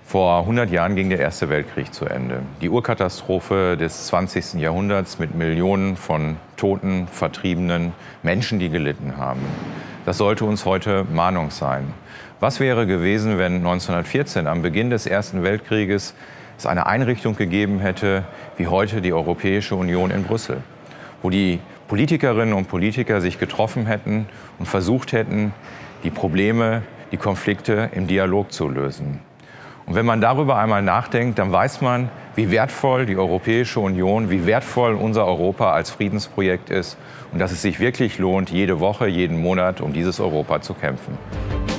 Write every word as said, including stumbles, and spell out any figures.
Vor hundert Jahren ging der Erste Weltkrieg zu Ende. Die Urkatastrophe des zwanzigsten Jahrhunderts mit Millionen von Toten, Vertriebenen, Menschen, die gelitten haben. Das sollte uns heute Mahnung sein. Was wäre gewesen, wenn neunzehnhundertvierzehn, am Beginn des Ersten Weltkrieges, es eine Einrichtung gegeben hätte, wie heute die Europäische Union in Brüssel, wo die Politikerinnen und Politiker sich getroffen hätten und versucht hätten, die Probleme, die Konflikte im Dialog zu lösen. Und wenn man darüber einmal nachdenkt, dann weiß man, wie wertvoll die Europäische Union, wie wertvoll unser Europa als Friedensprojekt ist und dass es sich wirklich lohnt, jede Woche, jeden Monat um dieses Europa zu kämpfen.